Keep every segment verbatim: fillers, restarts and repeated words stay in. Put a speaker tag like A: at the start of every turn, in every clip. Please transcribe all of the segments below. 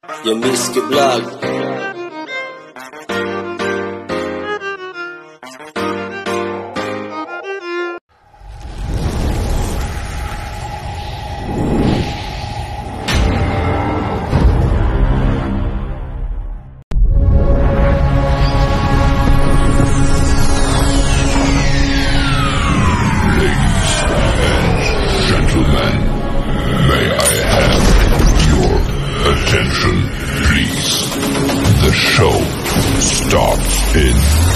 A: Yamiski Vlog.
B: Attention, please. The show starts in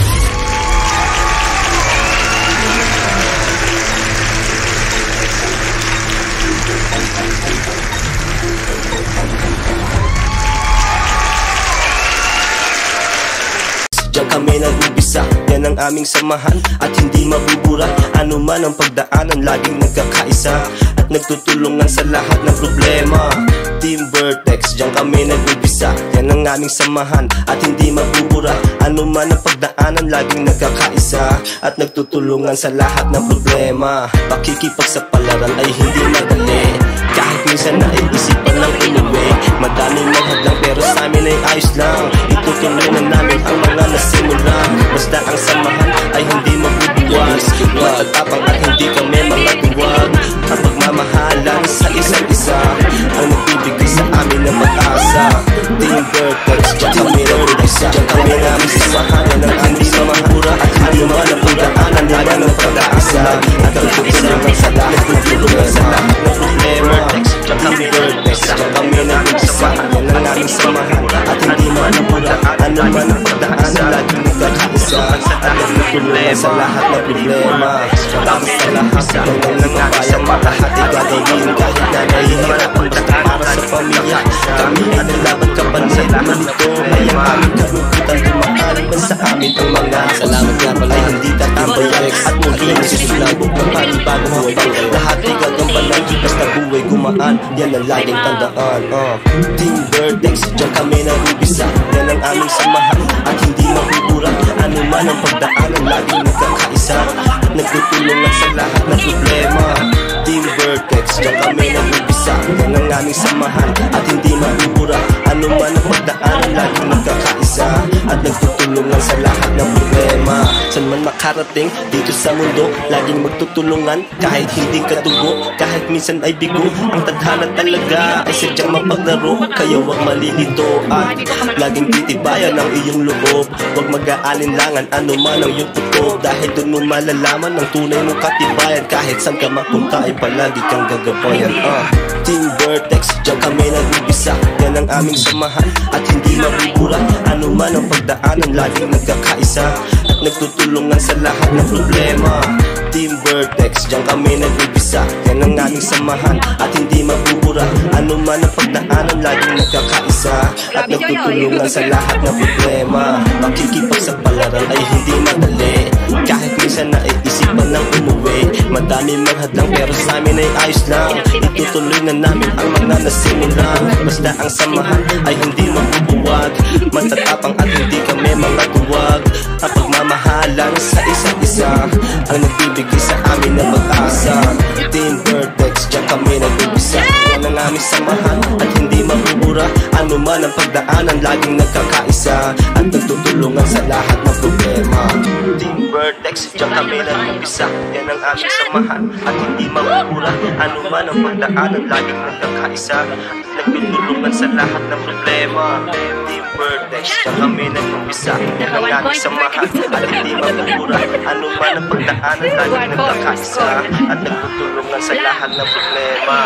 A: Diyan kami nag-umpisa, yan ang aming samahan at hindi mabubura. Ano man ang pagdaanan, laging nagkakaisa at nagtutulungan sa lahat ng problema. Team Vertex, diyan kami nag-umpisa, yan ang aming samahan at hindi mabubura. Ano man ang pagdaanan, laging nagkakaisa at nagtutulungan sa lahat ng problema. Pakikipagsapalaran ay hindi madali, kahit minsan naiisipan ng inuwi. Madaming maghadlang pero sa amin ay ayos lang. Itutuloy na namin ang mga nasimula. Basta ang samahan ay hindi magbubuwag. Matatapang at hindi kami mga duwag. Ang pagmamahalan sa isa't isa ang nagbibigay sa amin ng pag-asa. Team Vertex, diyan kami nag-umpisa, diyan kami namin samahan ng hindi mamahura. At ano man ang pagdaanan, lala ng pag-aasa at ang tutulungan sa lahat ng tutulungan sa lahat ng problema. Diyan kami Vertex, diyan kami nag-umpisa, yan ang aming samahan at hindi mamahura. Ano man ang pagdaanan, laging nagkakaisa at nagtutulungan sa lahat ng problema. Tapos sa lahat ng nangangayang lahat ay gagawin kahit na nahihirapan, basta para sa pamilya. Kami ay nalaban kapansin malito, ay ang aming kagugutan tumaaliban sa amin ang mga salamat nga pala ay hindi tatambayan at muli nasusulabog ng panibagong buhay. Lahat ay gagambalan, basta buhay gumaan, yan ang laging tandaan. uh. Team Vertex, diyan kami nag-umpisa, yan ang aming samahan at hindi mabubura. Ano man ang pagdaanan, laging nagkakaisa at nagtutulungan sa lahat ng problema. Team Vertex, diyan kami nag-umpisa, yan ang aming samahan at hindi mabubura. Ano man ang pagdaanan, laging nagkakaisa at nagtutulungan sa lahat ng problema. San man makarating dito sa mundo, laging magtutulungan kahit hindi kadugo, kahit minsan ay bigo. Ang tadhana talaga ay sadyang mapaglaro, kaya wag malilito at laging titibayan ang iyong loob. Wag mag-aalinlangan ano man ang iyong puto, dahil doon mo malalaman ang tunay mong katibayan. Kahit saan ka mapunta ay palagi kang gagabayan. uh. Team Vertex, diyan kami nag-umpisa, yan ang aming samahan at hindi mabubura. Ano man ang pagdaanan, laging nagkakaisa at nagtutulungan sa lahat ng problema. Team Vertex, diyan kami nag-umpisa, yan ang aming samahan at hindi mabubura. Ano man ang pagdaanan, laging nagkakaisa at nagtutulungan sa lahat ng problema. Makikipagsapalaran ay hindi madali, kahit minsan naiisipan ng umuwi. Madami manghadlang pero sa amin ay ayos lang. Itutuloy na namin ang mga nasimulan. Basta ang samahan ay hindi mabubuwag. Matatapang at hindi kami mga duwag. Ang pagmamahalan sa isa't isa ang nagbibigay sa amin ng pag-asa. Team Vertex, diyan kami nag-umpisa, yan ang aming samahan at hindi mabubura. Ano man ang pagdaanan, laging nagkakaisa at nagtutulungan sa lahat ng problema. Team Vertex, diyan kami nag-umpisa, yan ang aming samahan at hindi mabubura. Ano man ang pagdaanan, laging nagkakaisa at nagtutulungan sa lahat ng problema. Team Vertex, diyan kami nag-umpisa, yan ang aming samahan at hindi mabubura. Ano man ang pagdaanan, laging nagkakaisa at nagtutulungan sa lahat ng problema.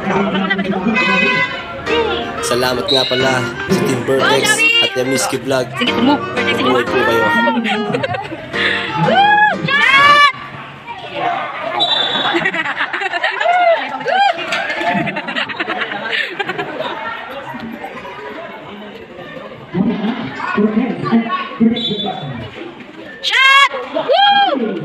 A: Salamat nga pala sa Team Vertex at Yamiski Vlog.
C: Sige, tumo.
A: Tumuhay po kayo.
C: Shot! Woo!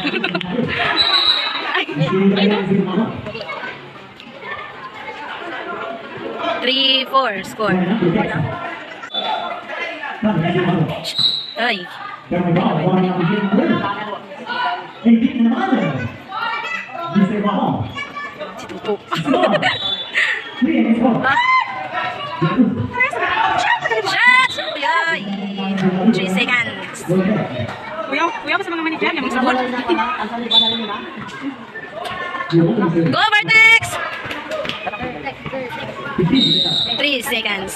C: Three, four, score. Ay. Si Tupo. Ay! three seconds.
D: Kuya, kuya pa sa mga manager yung sabon.
C: Go, Vertex! three seconds.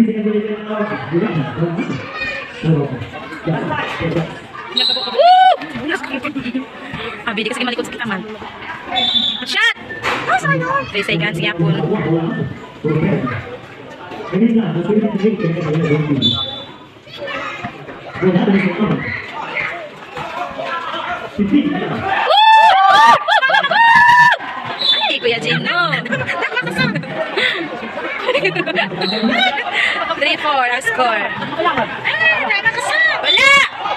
C: Woo! Ah, bidik kasi malikot sa kita man. Shot! three seconds yapon. Ay, Kuya Gino. three four ang score. Wala!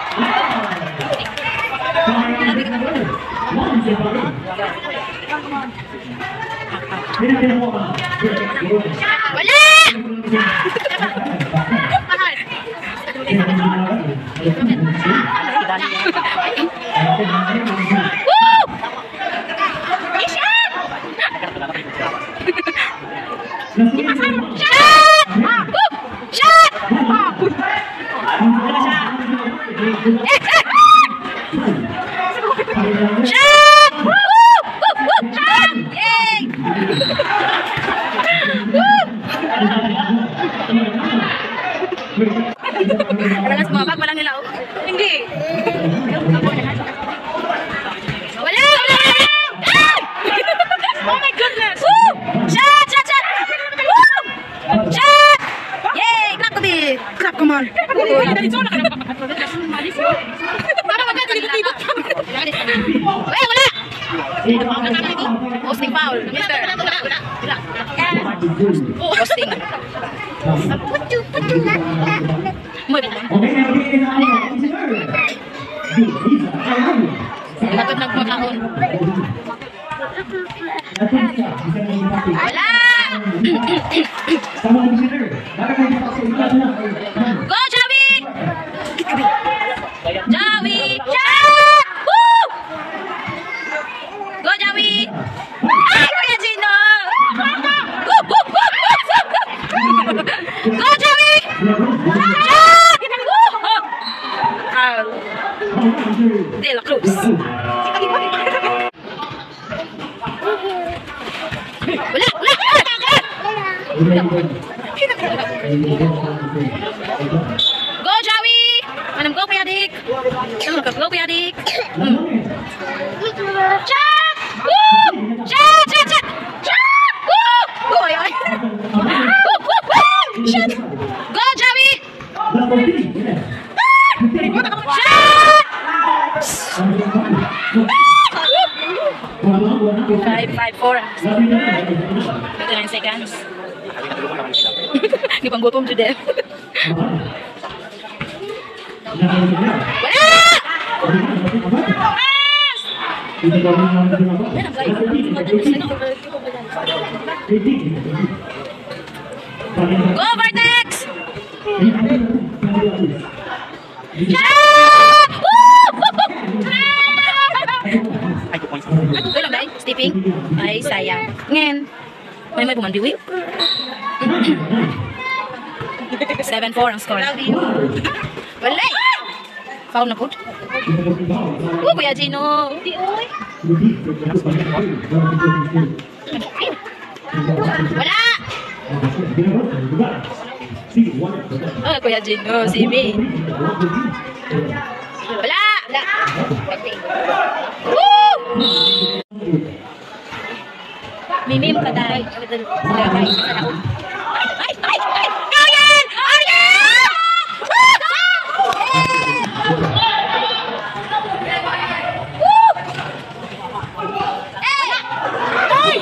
C: Wala! Woo! Shot! Shot! Shot! Shot! Woo! Shot! Yay! Madalas bumabag, walang nila. Hindi. Wala! Wala! Oh my goodness! Woo! Shot! Shot! Shot! Woo! Shot! Yay! Clap to be! Clap, come on! Uy! Parang magkakalimutin. Uy! Wala! Posting foul. Mister. Posting. Putu, putu. Dapat nagpakahon. Wala! Go, Jawi! Jawi! Shot! Woo! Go, Jawi! Ay, Kuya Gino! Go, Jawi! Shot! Woo! Foul. De La Cruz. Wala! Wala! Go, Jawi! Anong go, Kuya Dik? Anong go, Kuya Dik? Shot! Woo! Shot! Shot! Shot! Shot! Woo! Woo! Ay, ay. Woo! Woo! Woo! Shot! Go, Jawi! Shot! Five, five, four. twenty-nine seconds. Di pang gutom to death. Wala! Go, Vertex! Shot! Ito lang, guys. Stepping. Ay, sayang. Ngayon. May may pumandiwi. seven four ang score. Wala! Foul na po. Oh, Kuya Gino. Wala! Oh, Kuya Gino. Si Mi. Wala! Wala! Woo! Mimim ka dahil. Ay! Ay! Ay! Aryan! Aryan! Woo! Hey! Ay!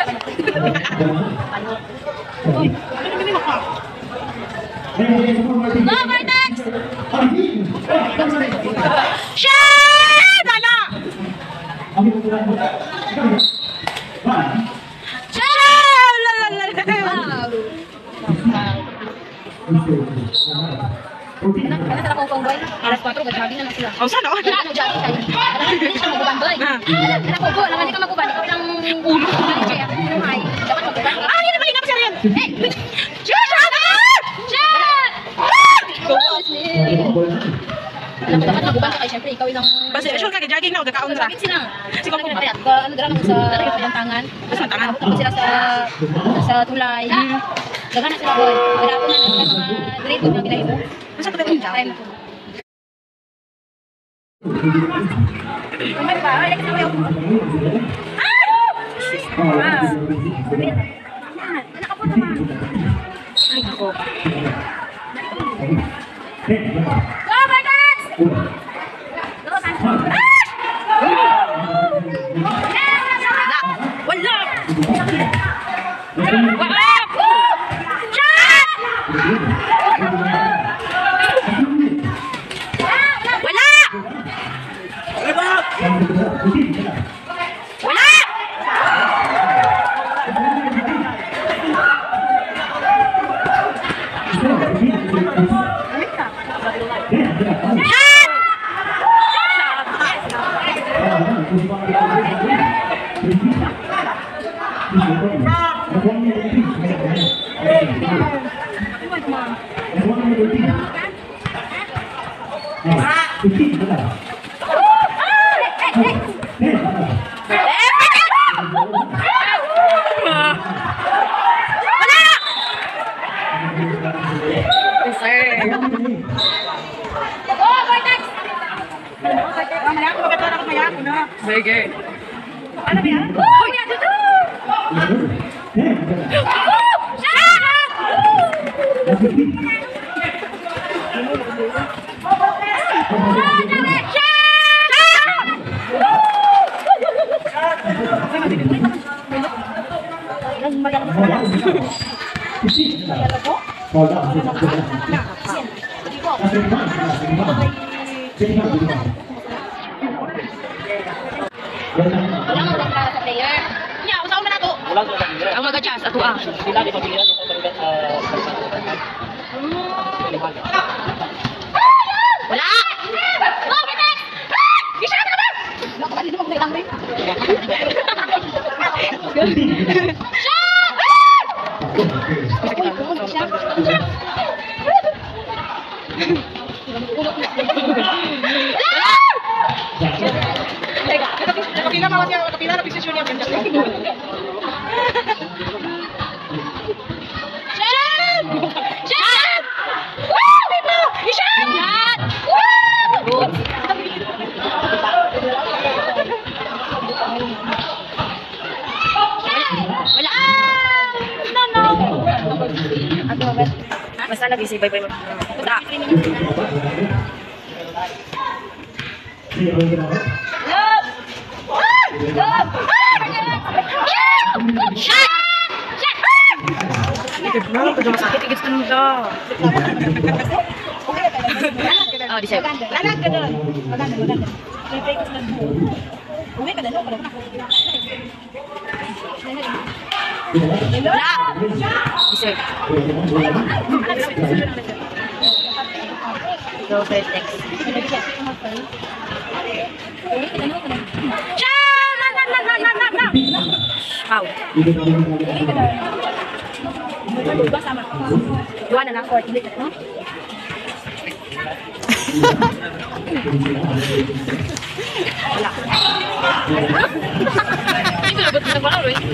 C: Go, Vertex! Shot! Wala! Shot! Ano tala kong pangboy? Alas four, gagawin na na sila.
D: Oh, saan?
C: Wala, ano dyan? Alam mo, hindi siya maguban, boy. Alam ko po, alam hindi ka maguban. Ikaw lang ulo. Ay, dapat maguban.
D: Ah, yun naman, hindi naman siya rin.
C: Eh! Shot! Shot! Shot! Alam mo dapat naguban ka kay syempre ikaw isang
D: Basta sure ka jogging na o gakaon ra.
C: Bakit sila?
D: Si Kong Kong.
C: Kaya ka ano dira mo sa bantangan.
D: Sa bantangan.
C: Tapos sila sa sa tulay. Dagan na sila boy. Kada ako na mga dito na ginahimo.
D: Basta to ka
C: Time ko. Kamay ba? Ay, kasi may Ah! Anak ako naman. Ay, ako. Go, Bartas! Go, Bartas!
D: Wala.
C: Wala! Shot! Wala! Wala!
D: Sige.
C: Ano ba yan? Oh, yan dito! Wala mo ba sa player?
D: Nya, usaw man nato.
C: Ang mga jazz ato ah. Wala! Go, Betex! Isa ka ba? Wala ka dito magdailang rin. Shot!
D: Kapila mawas niya, kapila na posisyon niya.
C: Shot! Shot! Woo! Dito! Shot! Shot! Woo! Wala! No, no! Ako ba? Basta lagi si Bye-Bye mo. Puta! Love! Love! Shot! Shot!
D: Wala pa dyan masakit, igit ka nung daw.
C: Oh, di sa'yo.
D: Lalag ka doon. Maganda, maganda. Play ko sa uwi ka na, no?
C: Wala! Di sa'yo. Go, Betex. Shot! Na, na, na, na, na, na, na! Wow. Dua na lang, court. Hindi ka, no? Wala. Ay, pinabot na wala, Roy.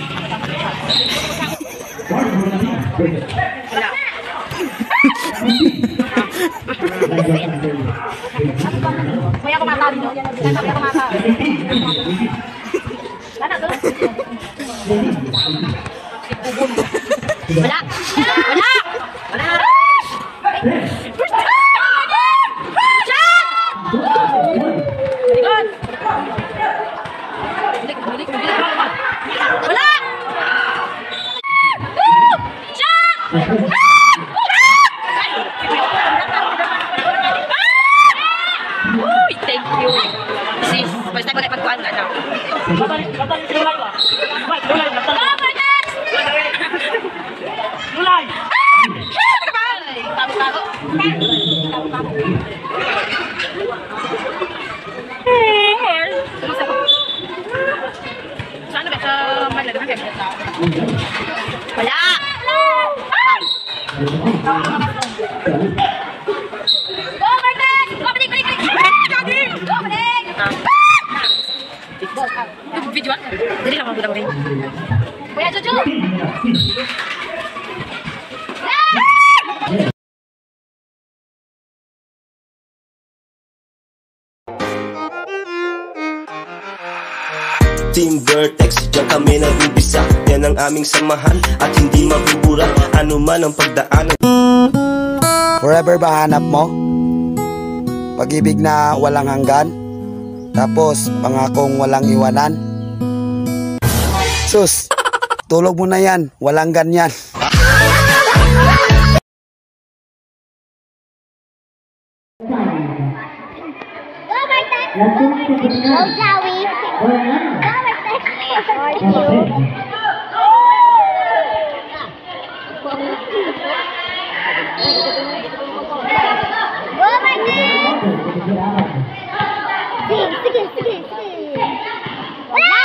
C: Wala. May ako mata dito. May ako mata. Wala to. Wala. Wala. Wala. Wala! Uy, thank you. Sis, basta ko na pagkuhan ka na.
D: Lulay!
C: Tago-tago. Saan ba? Sa Manila? Wala! Go, Martes! Go, balik, balik, balik! Jadi sama budak ini. Kuya Cucu.
A: Team Vertex, diyan kami nag-umpisa. Yan ang aming samahan at hindi mabubura. Ano man ang pagdaanan.
E: Forever ba hanap mo? Pag-ibig na walang hanggan? Tapos pangakong walang iwanan? Sus, tulog mo na yan, walang ganyan.
C: Go, Zowie. Go, Martin. Sige, sige, sige, sige. Wala!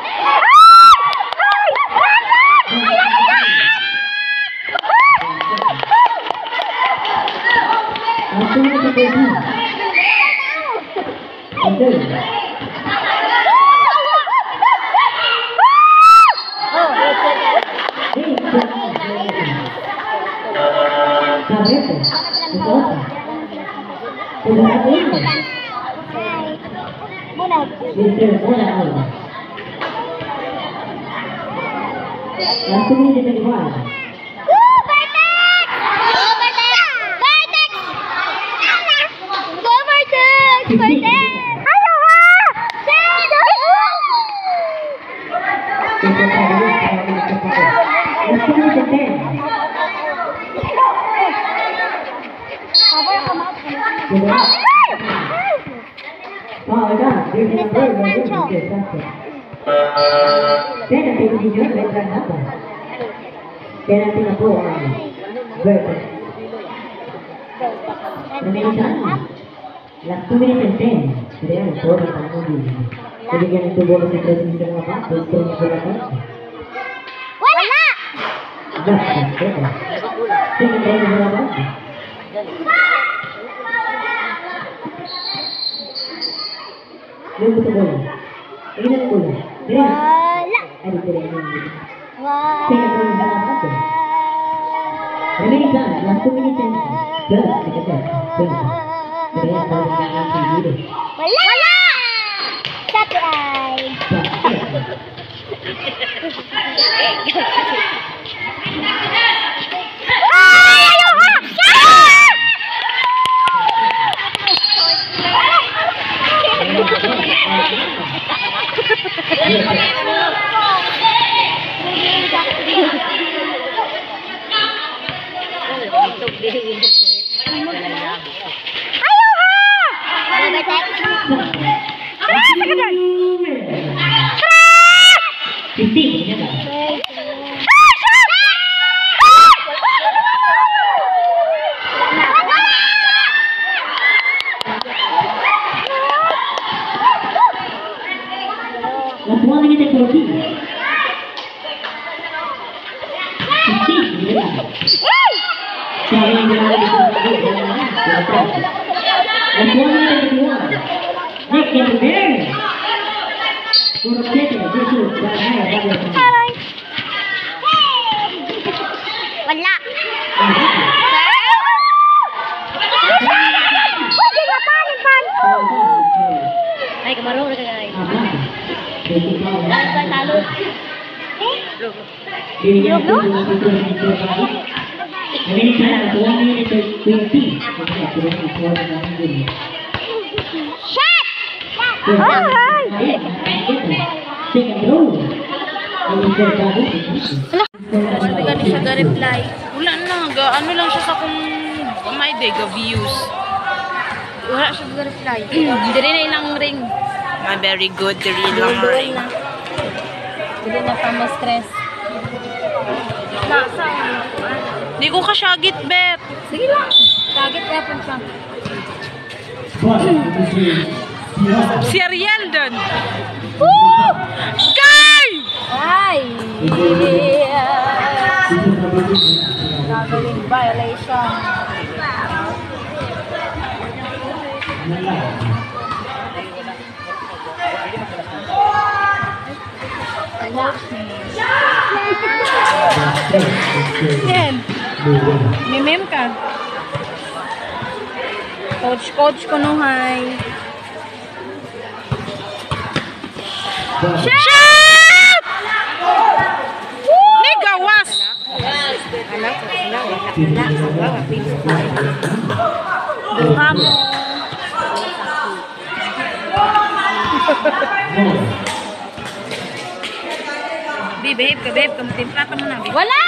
F: Penalty na po ang Vertex. Last two minutes and ten. Kaya ang score ng pangungin. Binigyan ng tubo ng president ng mga bato. Ito ang pagkakas.
C: Wala!
F: Last one. Teka. Tingnan tayo ng mga bato. Yung gusto bola. Tingnan ang bola.
C: Wala!
F: Ay, dito rin yung bola.
C: Wala!
F: Tingnan tayo ng mga bato. Remaining time, last two minutes and ten. Teka, teka. Teka. Kaya ang tawag ng ating video.
C: Wala! Wala! Tatay! Ay! Ayoko!
F: Last one minute and fourteen. Fifteen. Sorry, hindi na natin ito. Last one minute and fifty-one. Next game is there. Puro cheto. This is Banaya.
C: Aray! Wala! Pwede na panipan! Ay, kamaro na kagay. Talo, talo.
F: Binigyan ito ng ito ng ito ng ito. Ngayon ka lang, one minute and twenty.
C: Shot! Ay!
F: Second row.
G: Wala gani siya ga-reply. Wala na, ga, ano lang siya sa kung may day, ga-views. Wala siya ga-reply. Hindi rin na ilang ring. Ah, very good, the rin lang ring.
C: Hindi na pa ma-stress.
G: Hindi ko kasyagit, bet.
C: Sige lang. Target na po siya.
G: Si Ariel dun. Woo! Guy!
C: Ay! Gagawing violation.
G: Yan. May meme ka. Coach, coach ko nung hi. Chef! Ni gawas! Duha mo. Bi, behave ka, behave ka. Matimpla ka muna. Wala!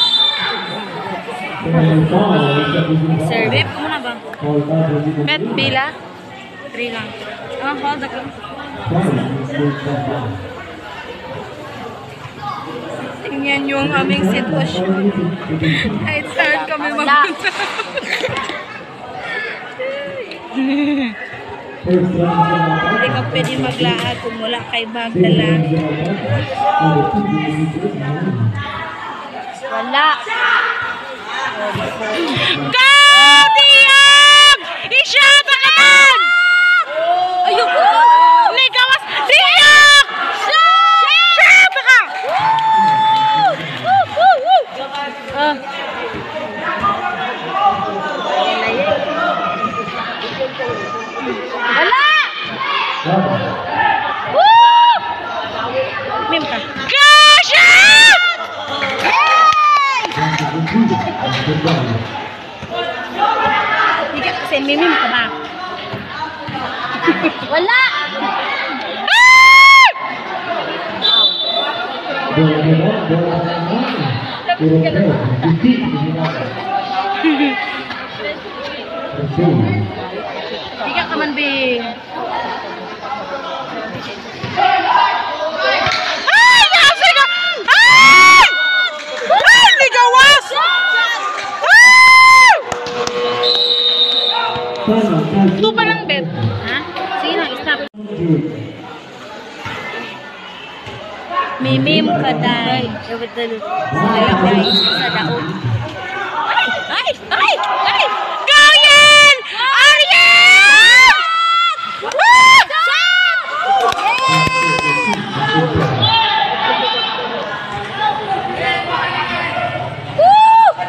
G: Sir, behave ka muna ba? Bet, bila? Three lang. Ah, hold ako. Tingnan nyo ang aming sitwasyon. Kahit saan kami magpunta. Hindi ka pwede maglaag kung wala kay bag dala. Wala. Kadiyag! Isyata ka man! Ayoko! Ligawas! Diyak! Syata ka! Ah. Wala! Woo! Mim ka. Kasha! Hindi kasi mimim ka ba? Wala! Tiga ka man, Bing. Ay! Nasa ka! Ay! Ay! Ligawas! Ay! Ito pa lang, Bet. Ha? Sige lang, stop. Mimim ka, Day. Wala, guys. Sa daon. Ay! Ay! Ay! Ay! Gawin! Ariel! Ah! Woo!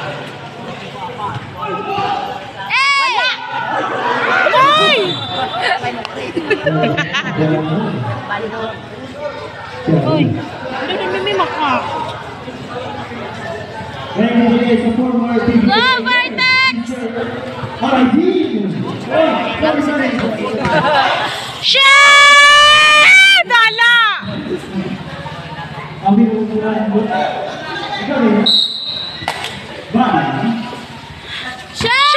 G: Wala! Ay! Uy, hindi na mimim ako. Go, Vitex! Shit! Dala! Shit!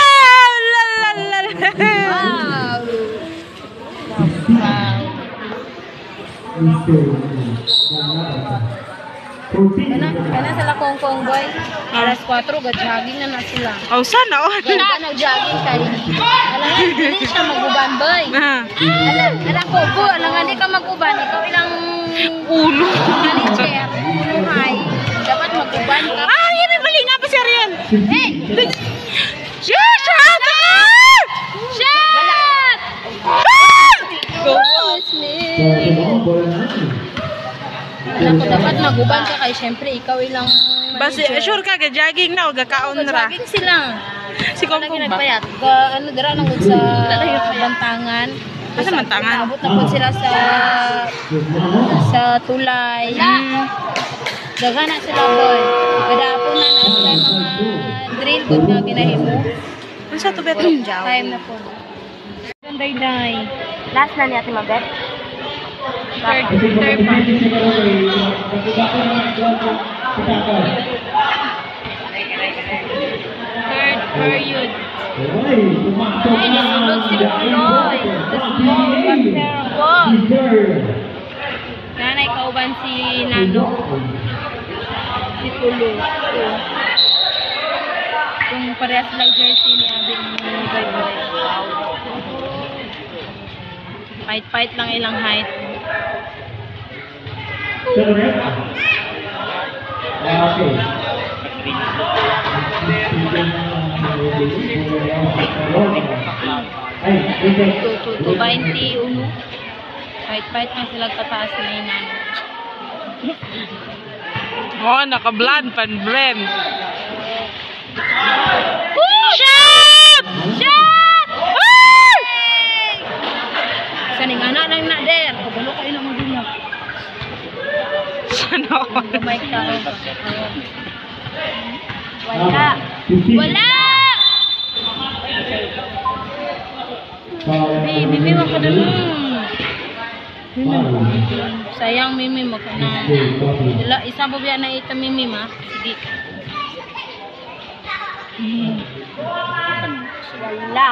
G: Kana, kana sila kongkong boy. Alas kwatro, gad-jogging na na sila.
C: Oh, sana oh.
G: Ganda nag-jogging kay. Alam nga, hindi siya mag-uban boy. Alam, alam ko po, alam nga hindi ka mag-uban. Ikaw ilang
C: Ulo.
G: manager. Hi. Dapat mag-uban ka.
C: Ah, yun may bali nga pa si Ariel.
G: Hey!
C: Yes! Shut up!
G: Shit!
C: Go!
G: Alam ko, dapat mag-uban ka kay syempre ikaw ilang
C: Basi, sure ka, ga-jogging na o ga-kaon ra.
G: Jogging sila.
C: Si
G: Kung
C: Kongkong ba?
G: nagpayat, ga, ano, dara nang sa Bantangan.
C: Asa Bantangan?
G: Abot na po sila sa sa Tulay.
C: Mm.
G: Dagana sila boy. Kada po na na sila mga drill good nga ginahimo.
C: Ano sa to, Beto?
G: Time na po. Day-day. Last na ni Ate Mabet. Third, third pa. Third period. Ay, nasulog si Puloy. The small but terrible. Nanay kauban si Nano. Si Pulo. Kung parehas lang jersey ni Abing Boy-Boy. Fight-fight lang ilang height. two twenty-one. Fight-fight na sila kataas na inan. Oh, naka-blonde pan Bren.
C: Shot! Shot! Woo!
D: Saning anak lang na der. Kabalo kayo na magdunag.
G: Sana.
D: Gamay ka.
C: Wala. Wala!
D: Hey, Mimi mo ka na mo. Mimi mo. Sayang Mimi mo ka na. Dila, isa mo biya na ita Mimi ma. Sige.
C: Wala.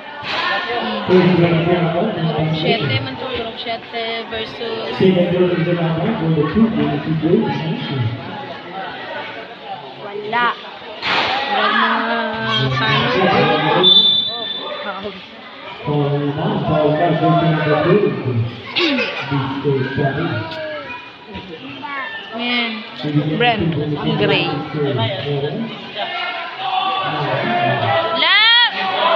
D: Turok siyete man to. Turok siyete versus
C: Wala.
D: Murag mga kano. Man.
G: Bren, ang gray.
C: Love!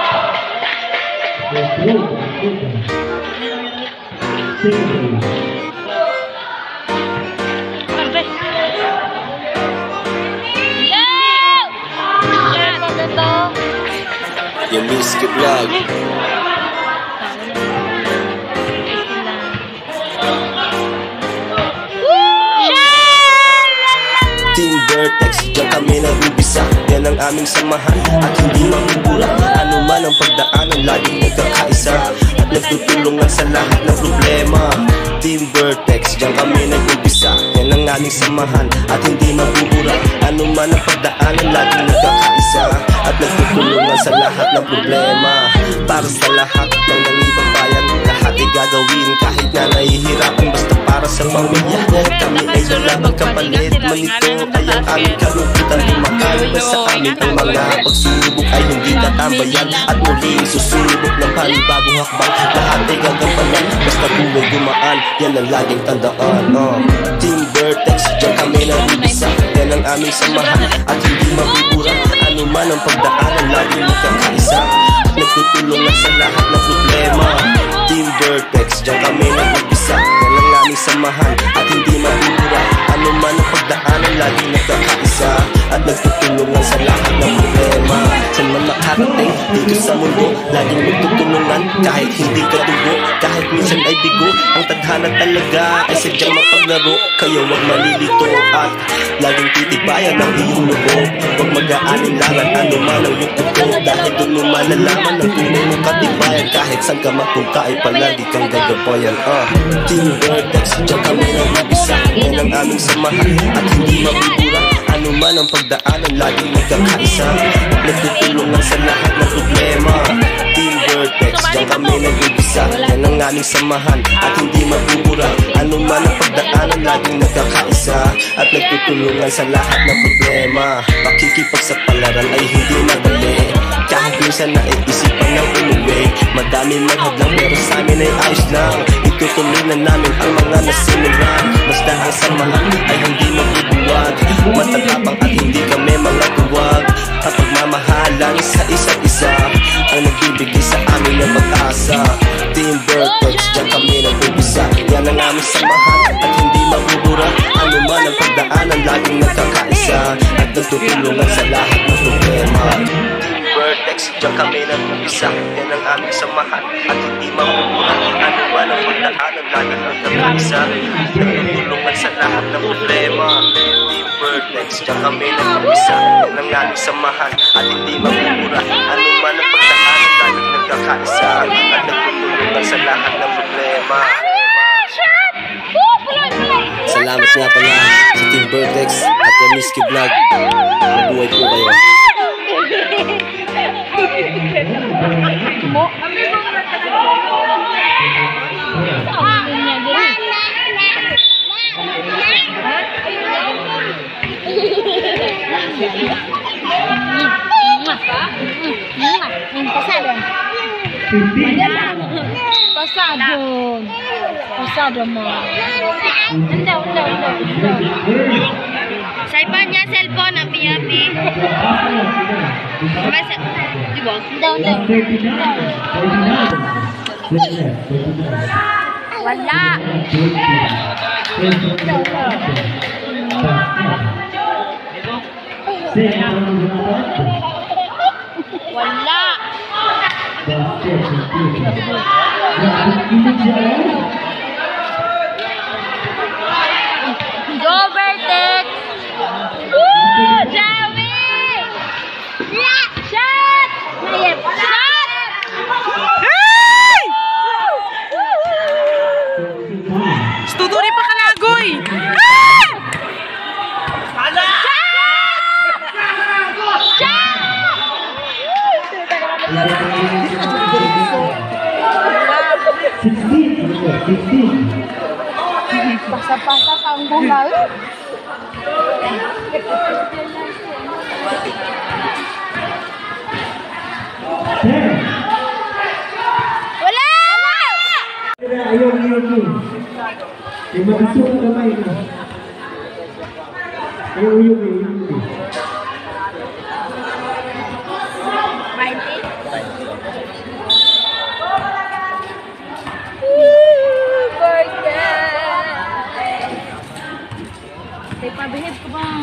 C: Love! Shot! Maganda.
A: Yung Whiskey Vlog. Team Vertex, diyan kami nag-umpisa. Yan ang aming samahan at hindi mabubura. Ano man ang pagdaanan, laging nagkakaisa at nagtutulungan sa lahat ng problema. Team Vertex, diyan kami nag-umpisa. Yan ang aming samahan at hindi mabubura. Ano man ang pagdaanan, laging nagkakaisa at nagtutulungan sa lahat ng problema. Para sa lahat ng nangibang bayan, lahat ay gagawin kahit na nahihirapan. Basta para sa pamilya, kami ay wala magkapalit. Manito ay ang aming kalungkutan. Lumakalma sa amin ang mga pagsubok ay hindi tatambayan. At muling susubok ng panibagong hakbang. Lahat ay gagampanan, basta buhay gumaan. Yan ang laging tandaan. uh. Team Vertex, diyan kami nag-umpisa. Yan ang aming samahan at hindi mabubura. Ano man ang pagdaanan, laging magkakaisa at nagtutulungan sa lahat ng problema. Team Vertex, diyan kami nag-umpisa. Yan ang aming samahan at hindi mabubura. Ano man ang pagdaanan, laging nagkakaisa at nagtutulungan sa lahat ng problema. Saan man makarating dito sa mundo, laging nagtutulungan kahit hindi ka dugo. Kahit minsan ay bigo, ang tadhana talaga ay sadyang mapaglaro. Kaya wag malilito at laging titibayan ang iyong loob. Huwag mag-aalinlangan ano man ang iyong tuto. Dahil doon mo malalaman ang tunay mong katibayan. Kahit saan ka mapunta ay palagi kang gagabayan. uh. Team Vertex, diyan kami nag-umpisa. Yan ang aming samahan at hindi mabubura. Ano man ang pagdaanan, laging nagkakaisa at nagtutulungan sa lahat ng problema. Team Vertex, diyan kami nag-umpisa. Yan ang aming samahan at hindi mabubura. Ano man ang pagdaanan, laging nagkakaisa at nagtutulungan sa lahat ng problema. Pakikipagsapalaran ay hindi madali. Kahit minsan naiisipan ng umuwi. Madami may hadlang pero sa amin ay ayos lang. Itutuloy na namin ang mga nasimulan. Basta ang samahan ay hindi magbubuwag. Matatapang at hindi kami mga tuwag. At pagmamahalan sa isa't isa ang nagbibigay sa amin ng pag-asa. Team Vertex, diyan kami nag-umpisa. Yan ang aming samahan at hindi mabubura. Ano man ang pagdaanan, laging nagkakaisa at nagtutulungan sa lahat ng problema. Vertex, diyan kami nag-umpisa. Yan ang aming samahan at hindi mabubura. Ano man ang pagdaanan, laging nagkakaisa at nagtutulungan sa lahat ng problema. Team Vertex, diyan kami nag-umpisa. Yan ang aming samahan at hindi mabubura. Ano man ang pagdaanan, laging nagkakaisa at nagtutulungan sa lahat ng problema.
C: Shot! Woo! Puloy! Puloy!
A: Salamat nga pala sa Team Vertex at yung Whiskey Vlog. Mabuhay po kayo.
C: Mo.
D: Pasado. Pasado. Pasado mo.
C: Unda, unda, unda. Sa iba niya cellphone, api-api. Masa, di ba? Unda, unda. Wala.
D: Wala. Go Vertex! Woo! Joey! Yeah! Shot! Mayep! Shot!
G: Hey! Studuri pa kalagoy. Ah!
D: Pasa-pasa kang bungal. Wala!
F: Ayaw, ayaw, ayaw. Yung matisok ang kamay na. Ayaw, ayaw, ayaw.
D: Tay pabihib ko ba?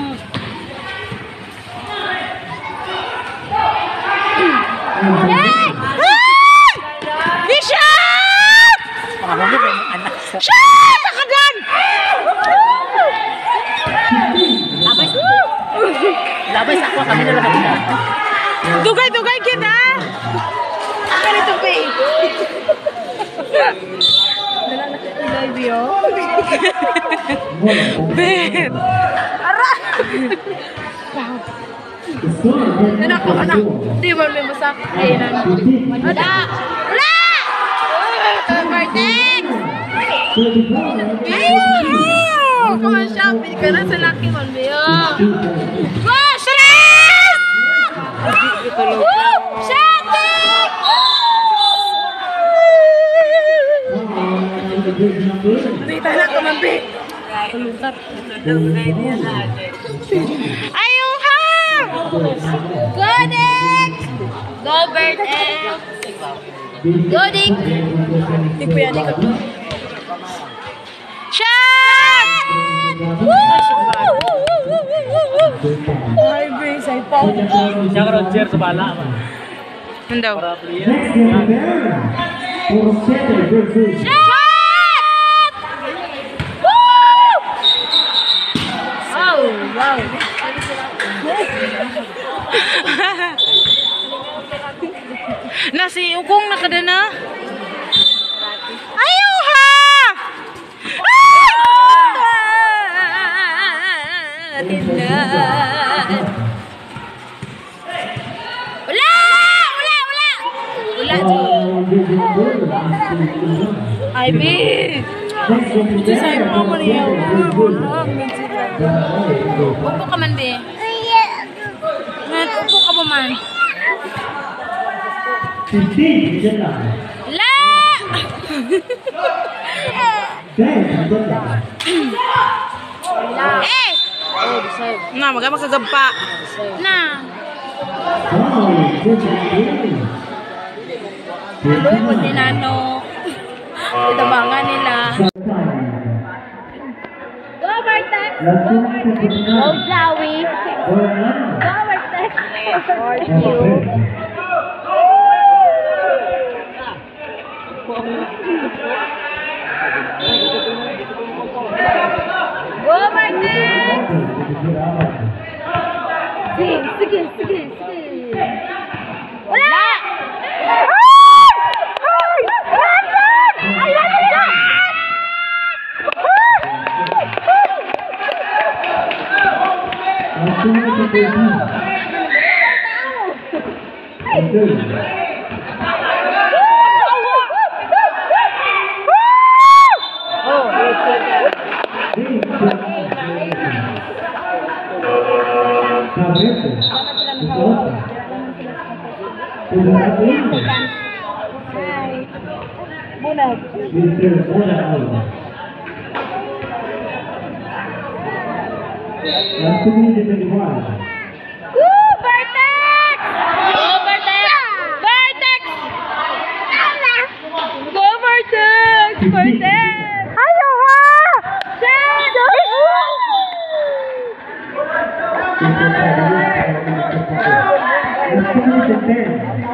G: Hey! Di shot! Shot! Nakadan!
F: Labay sa ako, kami na lang kita.
G: Dugay-dugay kita!
D: Akan ito ba eh? Live yun?
G: Bet!
D: Anak ko, anak. Di mo may masak. Ayun na. Wala! Wala! Martin! Ayun! Come on, shopping ka na sa Lucky Man, Beo. Go, Shrek! Woo! Shopping! Dito na ka, Mambi.
G: Ayaw ha!
D: Go, Dick! Go, Bert L. Go, Dick! Di ko yan, ikaw.
G: Shot!
D: Ay, Grace, ay pa.
F: Siya ka ron, chair sa bala.
G: Ano daw?
F: Puro center versus
D: Shot! Woo! Oh, wow.
G: Nasi ukong nakadana. Ayaw ha!
D: Tindan. Wala! Wala! Wala! Wala, Ay, B! Ito sa'yo pa mo niya. Upo ka man, B. Upo ka ba man?
F: fifteen, dyan lang.
D: La!
F: ten, dyan lang.
D: Eh!
G: Na, maga makagagpa.
D: Na!
F: Wow, dyan
D: Lupot ni Nano. Itabangan nila. Go, Bartek! Go, Joey! Go, Bartek! Thank you. Go, Bartek! Sige, sige, sige, sige. Wala! Bunag. Woo! Bartek! Go, Bartek! Bartek! Go, Bartek! Bartek! Ayaw ha! Shot!
F: minutes and ten.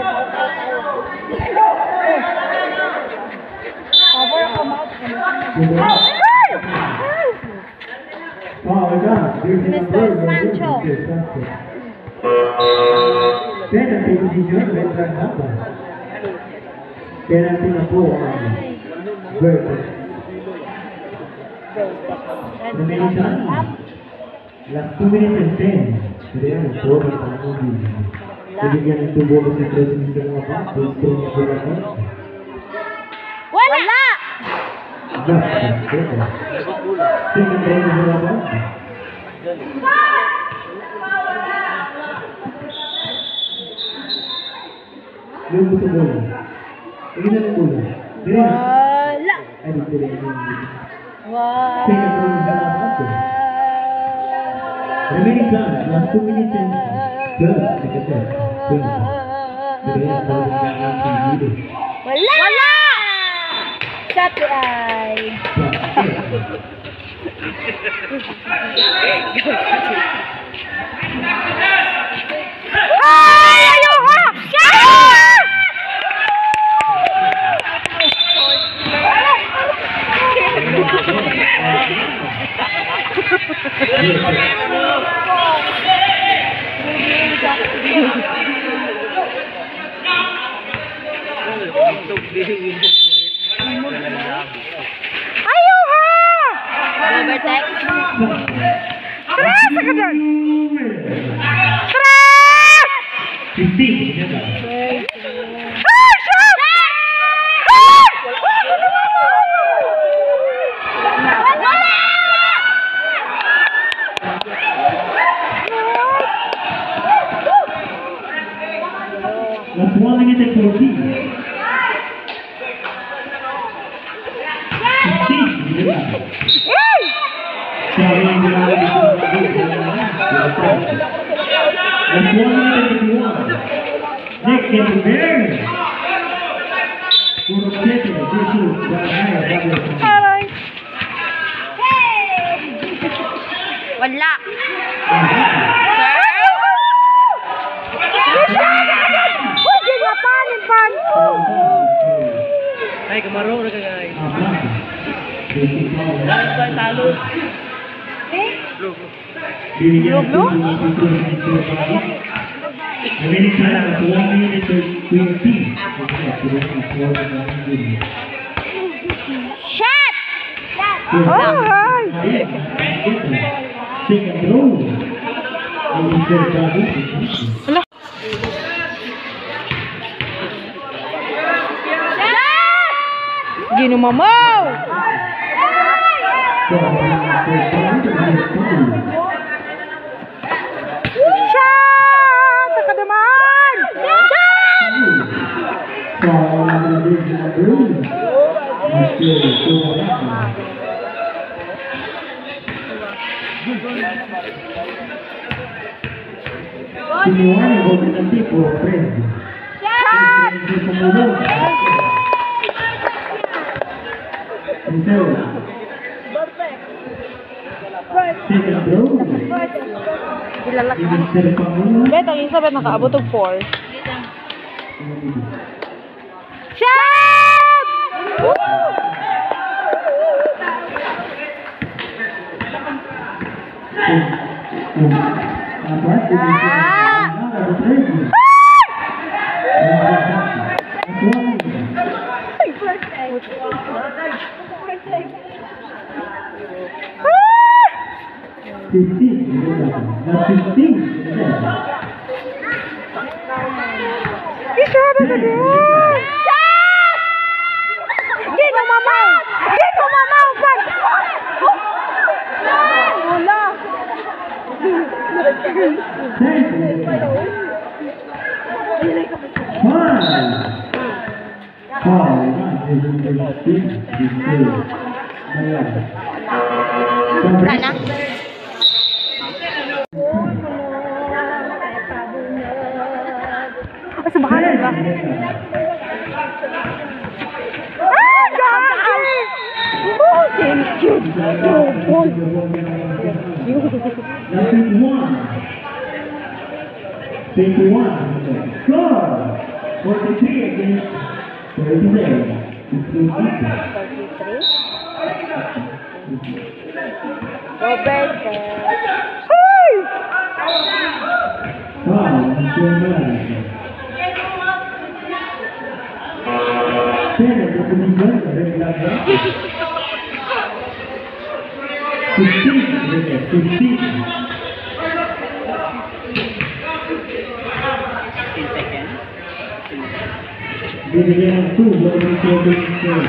F: Oh my God,
D: Mister Sancho.
F: Penalty decision, veteran number. Penalty na po ang Vertex. Remaining time, last two minutes and ten. Kaya ang four na tayo din. Ibigyan ng tubo ko sa president ng mga ba? Gusto niya po na ba?
D: Wala!
F: Second round na mga ba? Yung gusto bola. Tingnan ang bola.
D: Wala!
F: Ay, di ko rin yung
D: Wala!
F: second round na mga ba? Remaining time, last two minutes and twelve seconds. Kaya ang bawang gano'n sa video.
D: Wala! Wala! Copyright! Ay! Ayoko! Ayoko! Overtake? Tres! Ka dyan! Tres!
F: fifteen, yan ba?
D: Ay! Shot! Ay! Wala!
F: Last one minute and fourteen. fifteen, yan ba?
D: Ay!
F: Sorry, hindi na ako dito. Last one minute and fifty-one. Next, get prepared. Puro cheque, versus Barangay, Barangay.
D: Aray! Wala! Pwede nga panin pan!
H: Ay, kamaro na ka guys.
F: Ah, Blanco.
H: Dapat ba talo?
F: Binigyan ng tulong ng pagkakas ng Barangay. Remaining time, at one minute and twenty.
D: Shot! Oh, hi!
F: Second row. Mister Babu.
D: Ginumamaw! Shot! Takadaman!
F: Sinuwani ko ng tipo, friend.
D: Shot!
F: Second row.
D: Ilalak na.
F: Mister Pangulo.
D: Bet, ang isa bet nakaabot og four. Shot!
F: Fifteen, fifteen.
D: Isa ba na din? Shot! Di ko mamaw! Di ko mamaw pa! Wala! Kana? Asa bahala ba? Ah, gagi! Oh, thank you. Oh,
F: twenty-one. twenty-one. Go. forty-three against thirty-seven.
D: forty-three. Roberto.
F: Wow, Michelle Malaysia. Ten at the position, red flag. Fifteen, red fifteen. Bibigyan ng two, loading seven, seven.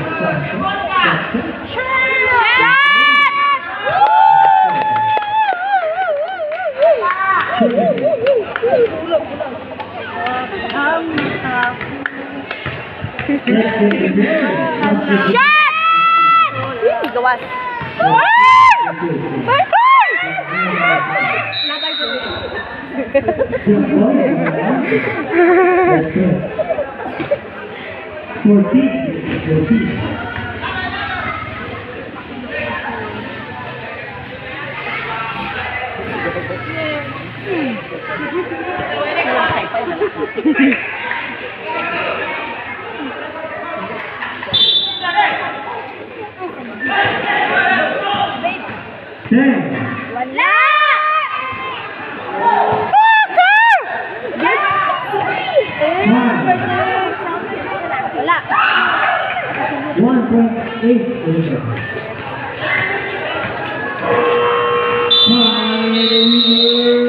D: Gawas.
F: Fourteen, fourteen. Ten.
D: Wala! Wala.
F: one point eight position. Five.